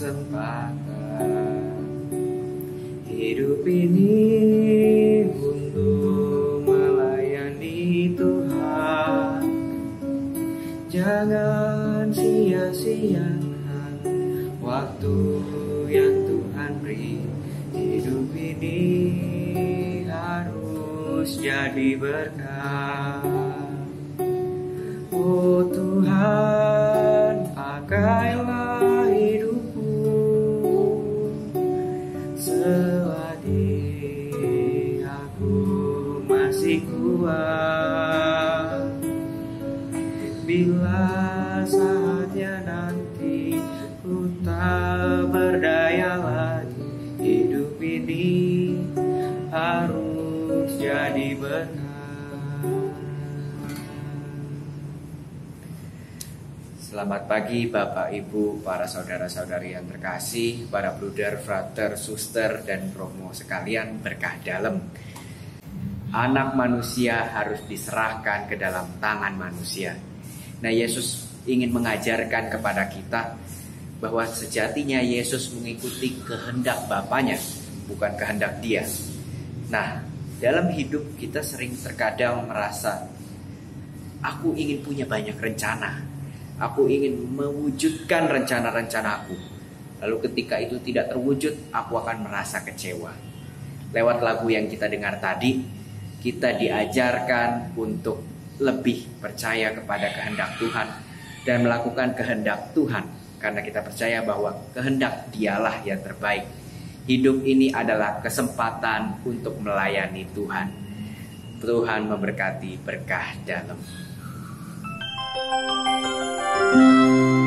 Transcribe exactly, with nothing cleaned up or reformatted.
kesempatan hidup ini untuk melayani Tuhan. Jangan sia-siakan waktu yang Tuhan beri. Hidup ini harus jadi berkat. Oh Tuhan, pakailah hidupku selagi aku masih kuat. Bila saatnya nanti ku tak berdaya lagi, hidup ini harus jadi berkat. Selamat pagi Bapak Ibu, para saudara-saudari yang terkasih, para bruder, frater, suster, dan promo sekalian berkah dalam. Anak manusia harus diserahkan ke dalam tangan manusia. Nah, Yesus ingin mengajarkan kepada kita bahwa sejatinya Yesus mengikuti kehendak Bapanya, bukan kehendak Dia. Nah, dalam hidup kita sering terkadang merasa, aku ingin punya banyak rencana, aku ingin mewujudkan rencana-rencanaku. Lalu ketika itu tidak terwujud, aku akan merasa kecewa. Lewat lagu yang kita dengar tadi, kita diajarkan untuk lebih percaya kepada kehendak Tuhan dan melakukan kehendak Tuhan, karena kita percaya bahwa kehendak Dialah yang terbaik. Hidup ini adalah kesempatan untuk melayani Tuhan. Tuhan memberkati berkah dalam.